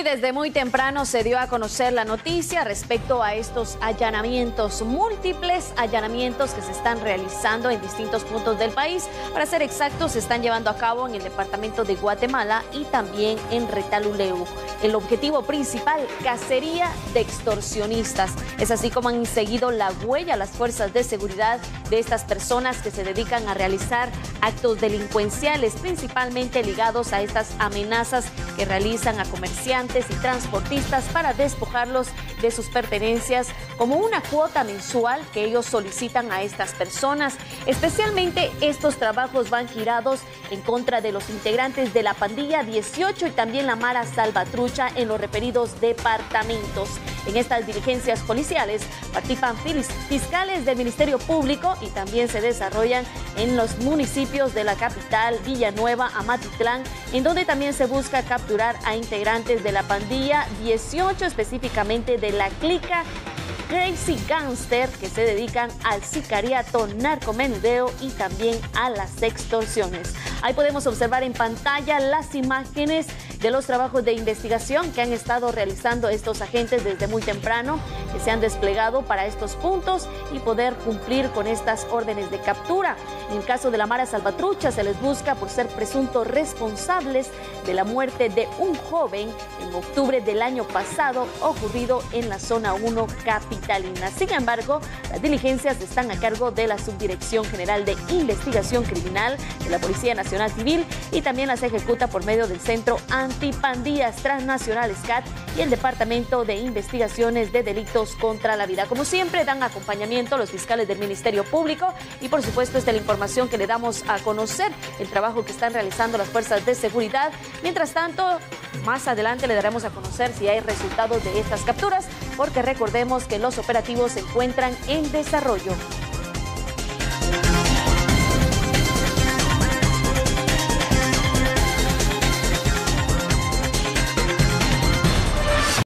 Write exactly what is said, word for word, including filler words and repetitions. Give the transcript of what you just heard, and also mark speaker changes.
Speaker 1: desde muy temprano se dio a conocer la noticia respecto a estos allanamientos, múltiples allanamientos que se están realizando en distintos puntos del país. Para ser exactos, se están llevando a cabo en el departamento de Guatemala y también en Retaluleu. El objetivo principal, cacería de extorsionistas. Es así como han seguido la huella las fuerzas de seguridad de estas personas que se dedican a realizar actos delincuenciales, principalmente ligados a estas amenazas que realizan a comerciantes y transportistas para despojarlos de sus pertenencias como una cuota mensual que ellos solicitan a estas personas. Especialmente estos trabajos van girados en contra de los integrantes de la pandilla dieciocho y también la Mara Salvatrucha en los referidos departamentos. En estas diligencias policiales participan fiscales del Ministerio Público y también se desarrollan en los municipios de la capital, Villanueva, Amatitlán, en donde también se busca capturar a integrantes de la pandilla dieciocho, específicamente de la clica Crazy Gangster, que se dedican al sicariato, narcomenudeo y también a las extorsiones. Ahí podemos observar en pantalla las imágenes de los trabajos de investigación que han estado realizando estos agentes desde muy temprano, que se han desplegado para estos puntos y poder cumplir con estas órdenes de captura. En el caso de la Mara Salvatrucha se les busca por ser presuntos responsables de la muerte de un joven en octubre del año pasado ocurrido en la zona uno capitalina. Sin embargo, las diligencias están a cargo de la Subdirección General de Investigación Criminal de la Policía Nacional Civil y también las ejecuta por medio del Centro Antipandillas Transnacional S C A T y el Departamento de Investigaciones de Delitos contra la Vida. Como siempre, dan acompañamiento a los fiscales del Ministerio Público y por supuesto esta es la información que le damos a conocer, el trabajo que están realizando las fuerzas de seguridad. Mientras tanto, más adelante le daremos a conocer si hay resultados de estas capturas, porque recordemos que los operativos se encuentran en desarrollo.